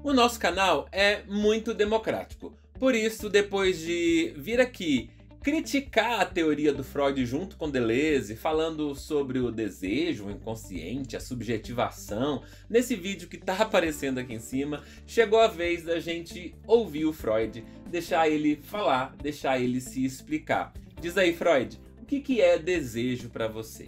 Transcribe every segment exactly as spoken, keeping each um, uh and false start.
O nosso canal é muito democrático, por isso, depois de vir aqui criticar a teoria do Freud junto com Deleuze, falando sobre o desejo, o inconsciente, a subjetivação, nesse vídeo que tá aparecendo aqui em cima, chegou a vez da gente ouvir o Freud, deixar ele falar, deixar ele se explicar. Diz aí, Freud, o que que é desejo pra você?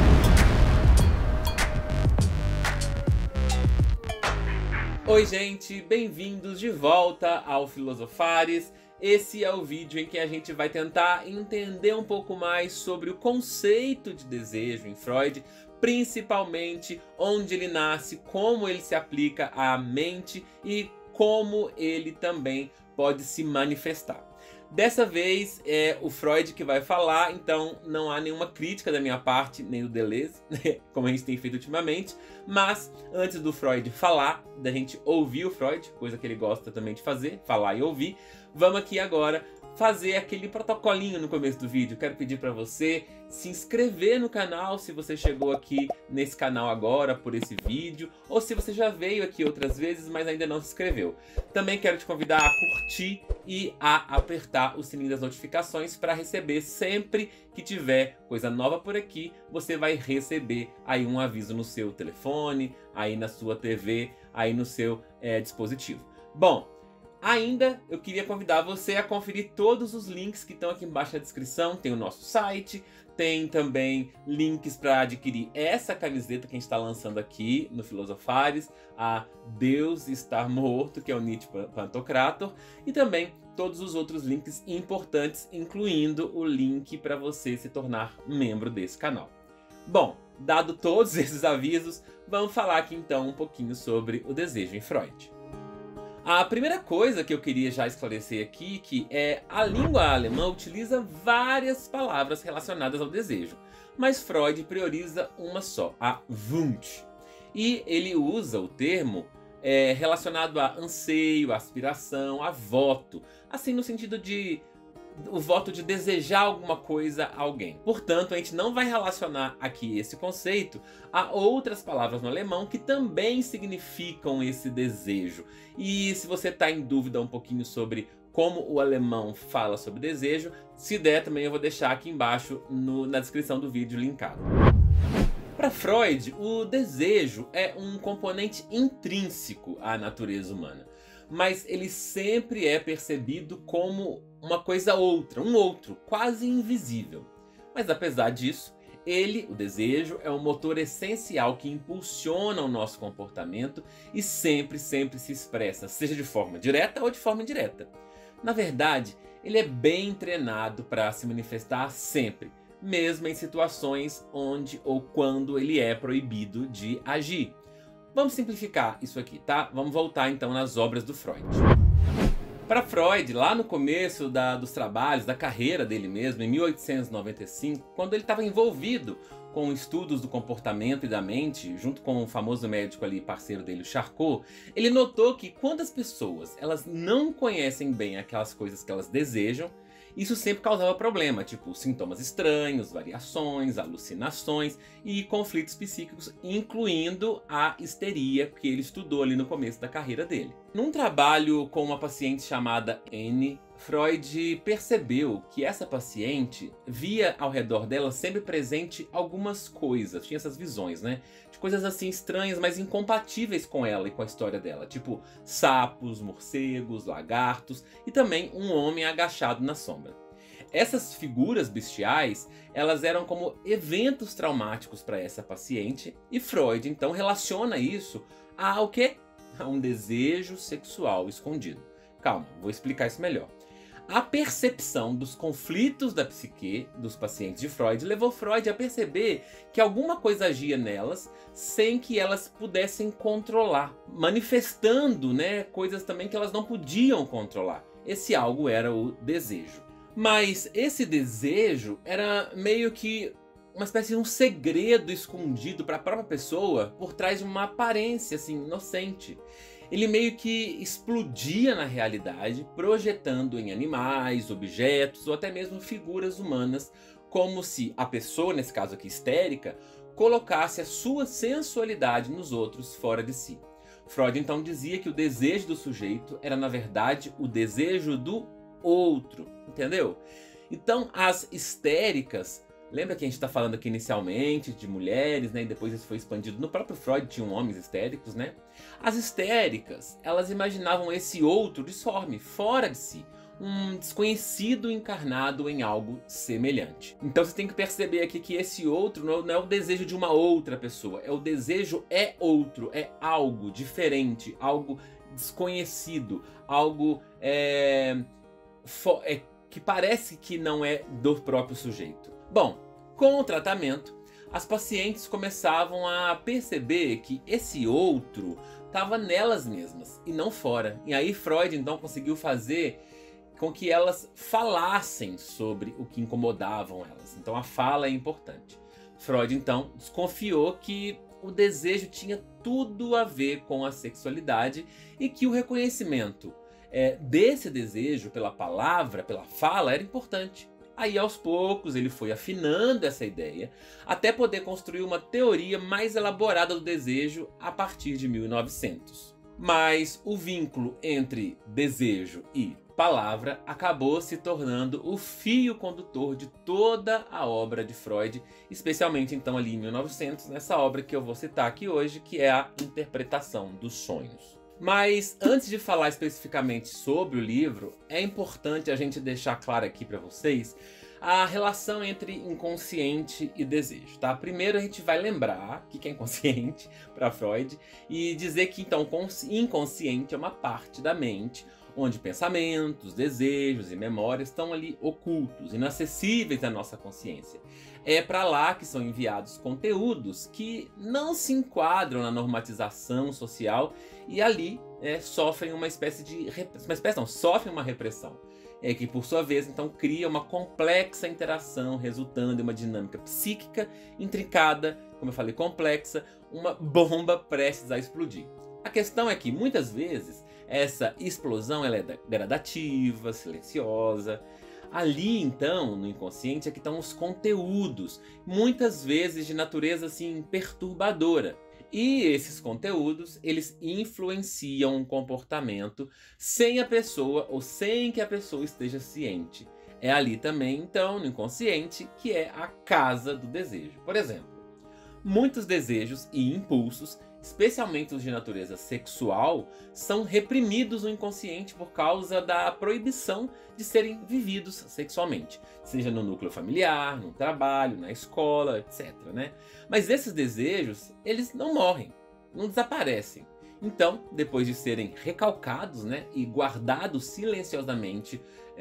Oi gente, bem-vindos de volta ao Filosofares. Esse é o vídeo em que a gente vai tentar entender um pouco mais sobre o conceito de desejo em Freud, principalmente onde ele nasce, como ele se aplica à mente e como ele também pode se manifestar. Dessa vez é o Freud que vai falar, então não há nenhuma crítica da minha parte, nem do Deleuze, como a gente tem feito ultimamente. Mas antes do Freud falar, da gente ouvir o Freud, coisa que ele gosta também de fazer, falar e ouvir, vamos aqui agora fazer aquele protocolinho no começo do vídeo. Quero pedir para você se inscrever no canal se você chegou aqui nesse canal agora por esse vídeo, ou se você já veio aqui outras vezes, mas ainda não se inscreveu. Também quero te convidar a curtir e a apertar o sininho das notificações para receber sempre que tiver coisa nova por aqui, você vai receber aí um aviso no seu telefone, aí na sua T V, aí no seu é, dispositivo. Bom, ainda eu queria convidar você a conferir todos os links que estão aqui embaixo na descrição. Tem o nosso site, tem também links para adquirir essa camiseta que a gente está lançando aqui no Filosofares, a Deus Estar Morto, que é o Nietzsche Pantocrator, e também todos os outros links importantes, incluindo o link para você se tornar membro desse canal. Bom, dado todos esses avisos, vamos falar aqui então um pouquinho sobre o desejo em Freud. A primeira coisa que eu queria já esclarecer aqui que é a língua alemã utiliza várias palavras relacionadas ao desejo, mas Freud prioriza uma só, a Wunsch. E ele usa o termo é, relacionado a anseio, a aspiração, a voto, assim no sentido de o voto de desejar alguma coisa a alguém. Portanto, a gente não vai relacionar aqui esse conceito a outras palavras no alemão que também significam esse desejo. E se você está em dúvida um pouquinho sobre como o alemão fala sobre desejo, se der também eu vou deixar aqui embaixo no, na descrição do vídeo linkado. Para Freud, o desejo é um componente intrínseco à natureza humana, mas ele sempre é percebido como uma coisa outra, um outro, quase invisível. Mas apesar disso, ele, o desejo, é um motor essencial que impulsiona o nosso comportamento e sempre, sempre se expressa, seja de forma direta ou de forma indireta. Na verdade, ele é bem treinado para se manifestar sempre, mesmo em situações onde ou quando ele é proibido de agir. Vamos simplificar isso aqui, tá? Vamos voltar então nas obras do Freud. Para Freud, lá no começo da, dos trabalhos, da carreira dele mesmo, em mil oitocentos e noventa e cinco, quando ele estava envolvido com estudos do comportamento e da mente, junto com o famoso médico ali, parceiro dele, o Charcot, ele notou que quando as pessoas elas não conhecem bem aquelas coisas que elas desejam, isso sempre causava problema, tipo sintomas estranhos, variações, alucinações e conflitos psíquicos, incluindo a histeria que ele estudou ali no começo da carreira dele. Num trabalho com uma paciente chamada N, Freud percebeu que essa paciente via ao redor dela sempre presente algumas coisas, tinha essas visões, né? De coisas assim estranhas, mas incompatíveis com ela e com a história dela, tipo sapos, morcegos, lagartos e também um homem agachado na sombra. Essas figuras bestiais, elas eram como eventos traumáticos para essa paciente e Freud então relaciona isso ao quê? A um desejo sexual escondido. Calma, vou explicar isso melhor. A percepção dos conflitos da psique dos pacientes de Freud levou Freud a perceber que alguma coisa agia nelas sem que elas pudessem controlar, manifestando, né, coisas também que elas não podiam controlar. Esse algo era o desejo. Mas esse desejo era meio que uma espécie de um segredo escondido para a própria pessoa por trás de uma aparência assim inocente. Ele meio que explodia na realidade, projetando em animais, objetos ou até mesmo figuras humanas, como se a pessoa, nesse caso aqui histérica, colocasse a sua sensualidade nos outros fora de si. Freud então dizia que o desejo do sujeito era, na verdade, o desejo do outro, entendeu? Então as histéricas, lembra que a gente está falando aqui inicialmente de mulheres, né? E depois isso foi expandido. No próprio Freud tinham homens histéricos, né? As histéricas, elas imaginavam esse outro disforme, fora de si. Um desconhecido encarnado em algo semelhante. Então você tem que perceber aqui que esse outro não é o desejo de uma outra pessoa. É o desejo é outro, é algo diferente, algo desconhecido, algo é, é, que parece que não é do próprio sujeito. Bom, com o tratamento, as pacientes começavam a perceber que esse outro estava nelas mesmas e não fora. E aí Freud então conseguiu fazer com que elas falassem sobre o que incomodavam elas. Então a fala é importante. Freud então desconfiou que o desejo tinha tudo a ver com a sexualidade e que o reconhecimento é, desse desejo pela palavra, pela fala, era importante. Aí aos poucos ele foi afinando essa ideia até poder construir uma teoria mais elaborada do desejo a partir de mil e novecentos. Mas o vínculo entre desejo e palavra acabou se tornando o fio condutor de toda a obra de Freud, especialmente então ali em mil e novecentos, nessa obra que eu vou citar aqui hoje, que é a Interpretação dos Sonhos. Mas antes de falar especificamente sobre o livro, é importante a gente deixar claro aqui para vocês a relação entre inconsciente e desejo, tá? Primeiro a gente vai lembrar o que é inconsciente para Freud e dizer que então inconsciente é uma parte da mente onde pensamentos, desejos e memórias estão ali ocultos, inacessíveis à nossa consciência. É para lá que são enviados conteúdos que não se enquadram na normatização social e ali é, sofrem uma espécie de... uma espécie não, sofrem uma repressão. É que por sua vez então cria uma complexa interação resultando em uma dinâmica psíquica intrincada, como eu falei, complexa, uma bomba prestes a explodir. A questão é que muitas vezes essa explosão ela é gradativa, silenciosa. Ali então, no inconsciente, é que estão os conteúdos, muitas vezes de natureza assim perturbadora. E esses conteúdos, eles influenciam o comportamento sem a pessoa ou sem que a pessoa esteja ciente. É ali também, então, no inconsciente, que é a casa do desejo. Por exemplo, muitos desejos e impulsos, especialmente os de natureza sexual, são reprimidos no inconsciente por causa da proibição de serem vividos sexualmente, seja no núcleo familiar, no trabalho, na escola, etcétera, né? Mas esses desejos, eles não morrem, não desaparecem. Então, depois de serem recalcados, né, e guardados silenciosamente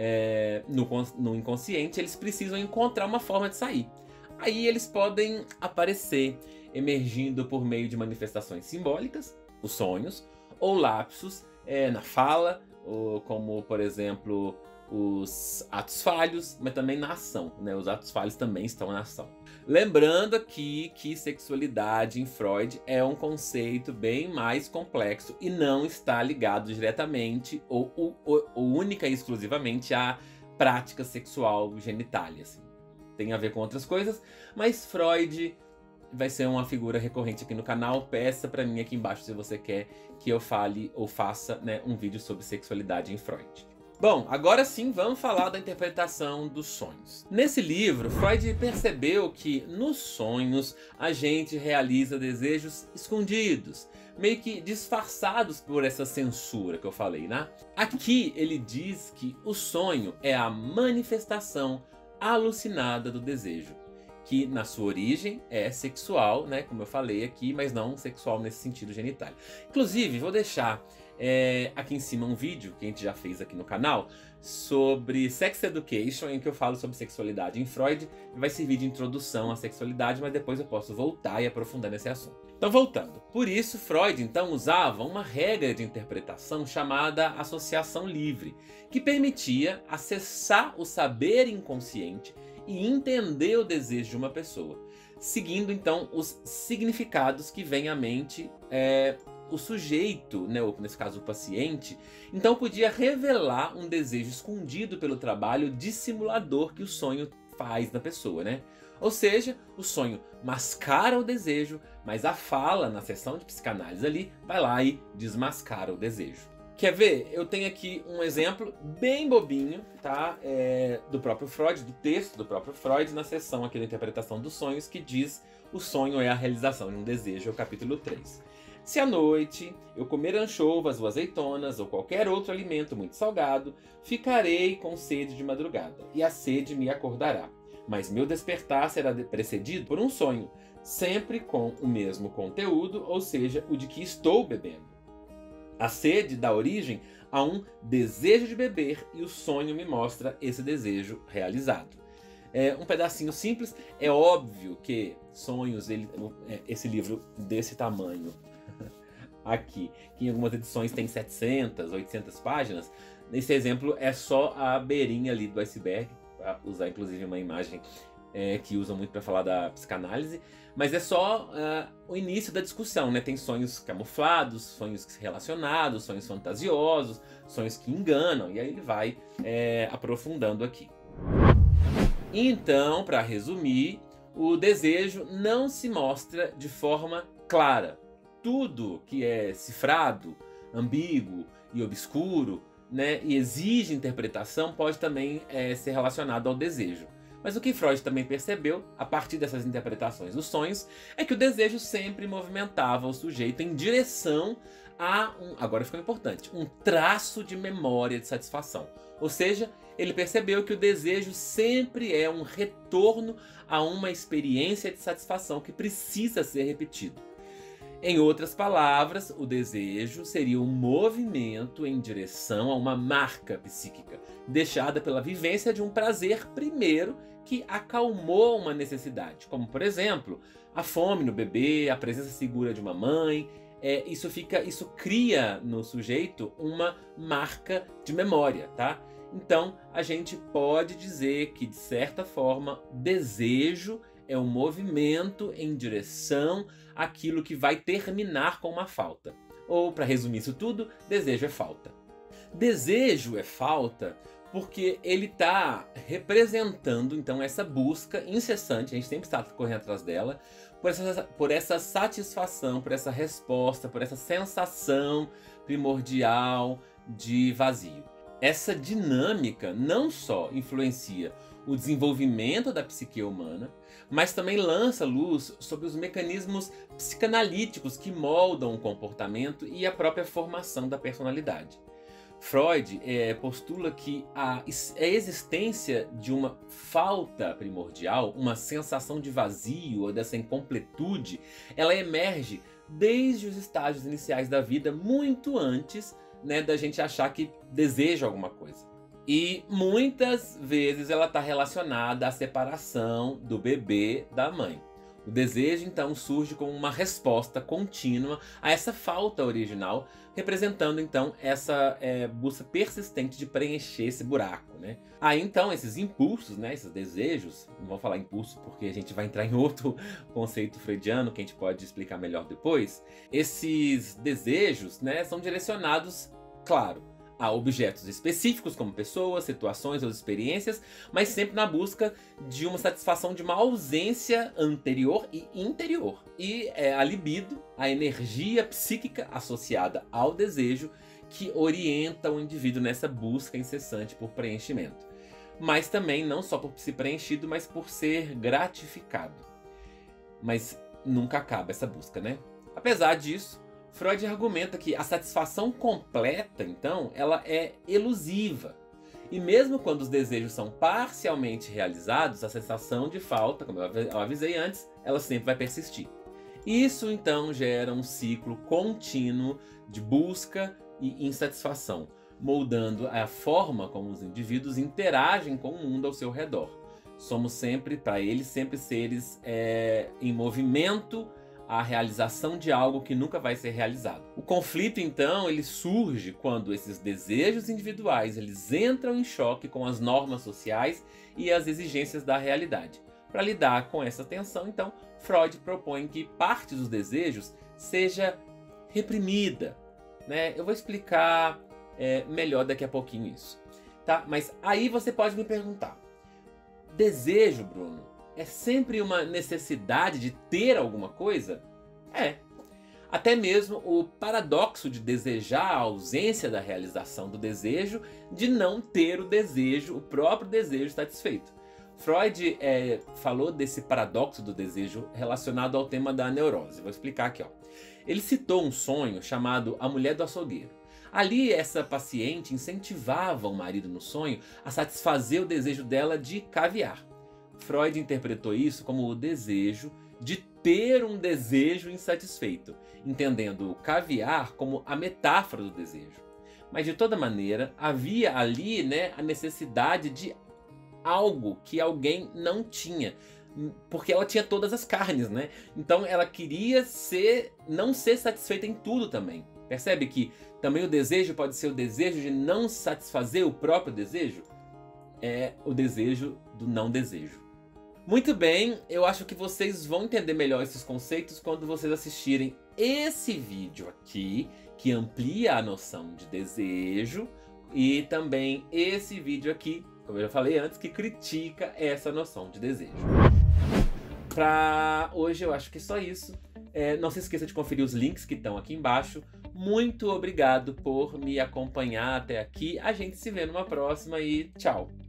é, no, no inconsciente, eles precisam encontrar uma forma de sair. Aí eles podem aparecer, emergindo por meio de manifestações simbólicas, os sonhos, ou lapsos é, na fala, ou como, por exemplo, os atos falhos, mas também na ação, né? Os atos falhos também estão na ação. Lembrando aqui que sexualidade em Freud é um conceito bem mais complexo e não está ligado diretamente ou, ou, ou, ou única e exclusivamente à prática sexual genitália, assim. Tem a ver com outras coisas, mas Freud vai ser uma figura recorrente aqui no canal. Peça pra mim aqui embaixo se você quer que eu fale ou faça, né, um vídeo sobre sexualidade em Freud. Bom, agora sim vamos falar da interpretação dos sonhos. Nesse livro, Freud percebeu que nos sonhos a gente realiza desejos escondidos, meio que disfarçados por essa censura que eu falei, né? Aqui ele diz que o sonho é a manifestação alucinada do desejo, que na sua origem é sexual, né, como eu falei aqui, mas não sexual nesse sentido genital. Inclusive, vou deixar é, aqui em cima um vídeo que a gente já fez aqui no canal sobre Sex Education, em que eu falo sobre sexualidade em Freud. Vai servir de introdução à sexualidade, mas depois eu posso voltar e aprofundar nesse assunto. Então, voltando. Por isso, Freud então usava uma regra de interpretação chamada associação livre, que permitia acessar o saber inconsciente e entender o desejo de uma pessoa, seguindo então os significados que vem à mente é, o sujeito, né, ou nesse caso o paciente, então podia revelar um desejo escondido pelo trabalho dissimulador que o sonho faz na pessoa, né? Ou seja, o sonho mascara o desejo, mas a fala na sessão de psicanálise ali vai lá e desmascara o desejo. Quer ver? Eu tenho aqui um exemplo bem bobinho, tá? É, do próprio Freud, do texto do próprio Freud, na sessão aqui da interpretação dos sonhos, que diz: o sonho é a realização de um desejo, é o capítulo três. Se à noite eu comer anchovas ou azeitonas ou qualquer outro alimento muito salgado, ficarei com sede de madrugada, e a sede me acordará. Mas meu despertar será precedido por um sonho, sempre com o mesmo conteúdo, ou seja, o de que estou bebendo. A sede dá origem a um desejo de beber e o sonho me mostra esse desejo realizado. É um pedacinho simples. É óbvio que sonhos, ele, esse livro desse tamanho aqui, que em algumas edições tem setecentas, oitocentas páginas, nesse exemplo é só a beirinha ali do iceberg, para usar inclusive uma imagem é, que usam muito para falar da psicanálise, mas é só uh, o início da discussão, né? Tem sonhos camuflados, sonhos relacionados, sonhos fantasiosos, sonhos que enganam, e aí ele vai é, aprofundando aqui. Então, para resumir, o desejo não se mostra de forma clara. Tudo que é cifrado, ambíguo e obscuro, né, e exige interpretação, pode também é, ser relacionado ao desejo. Mas o que Freud também percebeu, a partir dessas interpretações dos sonhos, é que o desejo sempre movimentava o sujeito em direção a um, agora ficou importante, um traço de memória de satisfação. Ou seja, ele percebeu que o desejo sempre é um retorno a uma experiência de satisfação que precisa ser repetido. Em outras palavras, o desejo seria um movimento em direção a uma marca psíquica, deixada pela vivência de um prazer primeiro que acalmou uma necessidade, como por exemplo, a fome no bebê, a presença segura de uma mãe. É, isso, fica, isso cria no sujeito uma marca de memória, tá? Então, a gente pode dizer que, de certa forma, desejo é um movimento em direção àquilo que vai terminar com uma falta. Ou, para resumir isso tudo, desejo é falta. Desejo é falta porque ele está representando, então, essa busca incessante, a gente sempre está correndo atrás dela, por essa, por essa satisfação, por essa resposta, por essa sensação primordial de vazio. Essa dinâmica não só influencia o desenvolvimento da psique humana, mas também lança luz sobre os mecanismos psicanalíticos que moldam o comportamento e a própria formação da personalidade. Freud é, postula que a, a existência de uma falta primordial, uma sensação de vazio ou dessa incompletude, ela emerge desde os estágios iniciais da vida, muito antes, né, da gente achar que deseja alguma coisa. E muitas vezes ela está relacionada à separação do bebê da mãe. O desejo, então, surge como uma resposta contínua a essa falta original, representando, então, essa é, busca persistente de preencher esse buraco, né? Aí, então, esses impulsos, né, esses desejos, não vou falar impulso porque a gente vai entrar em outro conceito freudiano que a gente pode explicar melhor depois. Esses desejos, né, são direcionados, claro, a objetos específicos, como pessoas, situações ou experiências, mas sempre na busca de uma satisfação de uma ausência anterior e interior. E é a libido, a energia psíquica associada ao desejo, que orienta o indivíduo nessa busca incessante por preenchimento. Mas também não só por ser preenchido, mas por ser gratificado. Mas nunca acaba essa busca, né? Apesar disso, Freud argumenta que a satisfação completa, então, ela é elusiva. E mesmo quando os desejos são parcialmente realizados, a sensação de falta, como eu avisei antes, ela sempre vai persistir. Isso, então, gera um ciclo contínuo de busca e insatisfação, moldando a forma como os indivíduos interagem com o mundo ao seu redor. Somos sempre, para eles, sempre seres é, em movimento, a realização de algo que nunca vai ser realizado. O conflito, então, ele surge quando esses desejos individuais eles entram em choque com as normas sociais e as exigências da realidade. Para lidar com essa tensão, então, Freud propõe que parte dos desejos seja reprimida, né? Eu vou explicar é, melhor daqui a pouquinho isso, tá? Mas aí você pode me perguntar: desejo, Bruno, é sempre uma necessidade de ter alguma coisa? É. Até mesmo o paradoxo de desejar a ausência da realização do desejo, de não ter o desejo, o próprio desejo satisfeito. Freud é, falou desse paradoxo do desejo relacionado ao tema da neurose. Vou explicar aqui, ó. Ele citou um sonho chamado A Mulher do Açougueiro. Ali, essa paciente incentivava o marido no sonho a satisfazer o desejo dela de caviar. Freud interpretou isso como o desejo de ter um desejo insatisfeito, entendendo o caviar como a metáfora do desejo. Mas de toda maneira, havia ali, né, a necessidade de algo que alguém não tinha, porque ela tinha todas as carnes, né? Então ela queria ser, não ser satisfeita em tudo também. Percebe que também o desejo pode ser o desejo de não satisfazer o próprio desejo? É o desejo do não desejo. Muito bem, eu acho que vocês vão entender melhor esses conceitos quando vocês assistirem esse vídeo aqui, que amplia a noção de desejo, e também esse vídeo aqui, como eu já falei antes, que critica essa noção de desejo. Pra hoje eu acho que é só isso. É, não se esqueça de conferir os links que estão aqui embaixo. Muito obrigado por me acompanhar até aqui. A gente se vê numa próxima e tchau!